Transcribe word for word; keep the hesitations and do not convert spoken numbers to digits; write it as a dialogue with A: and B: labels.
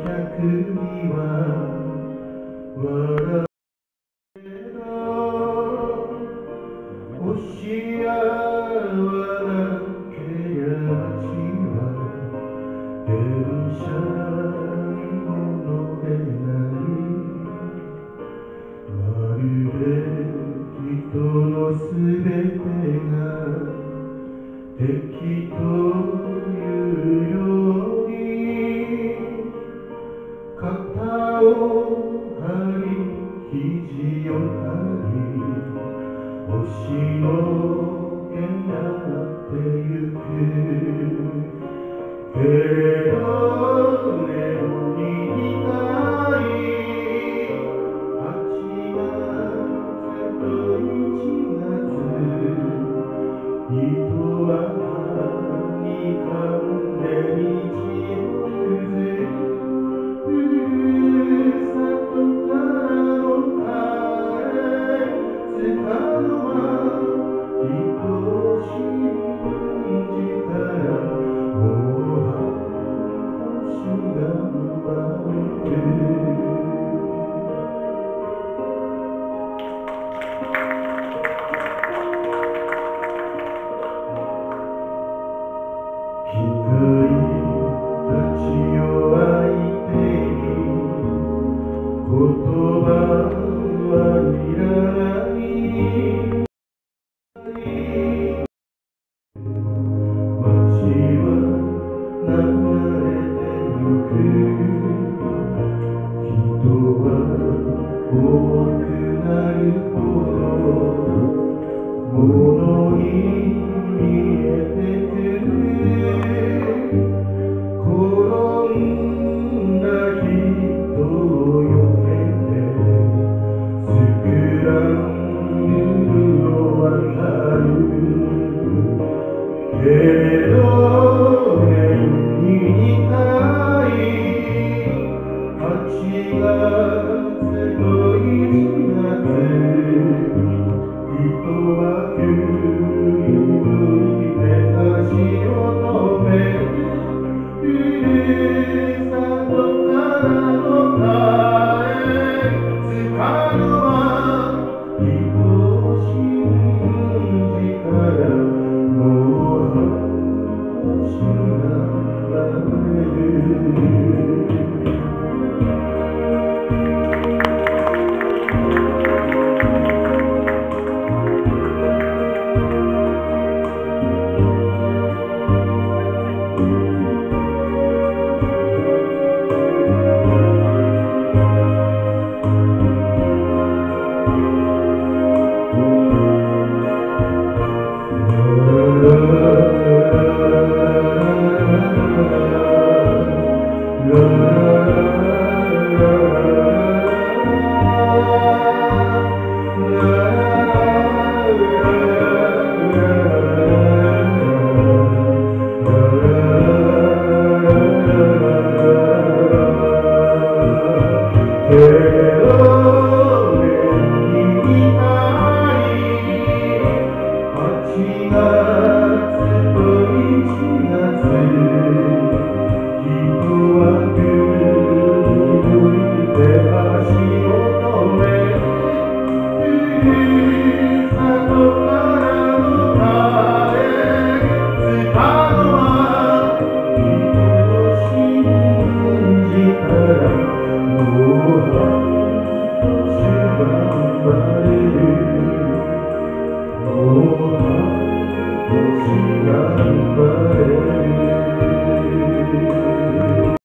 A: 客には笑えど押し合わなけりゃ街は電車にも乗れないまるで人のすべてが敵というより肩を張り肘を張り押しのけ合ってゆくけれど年ににかいはちがつといちがつ人は何か目にちくずふるさとからの帰つかの間人を信じたらもう半年頑張る言葉はいらない街は流れてゆく人は多くなるほど物に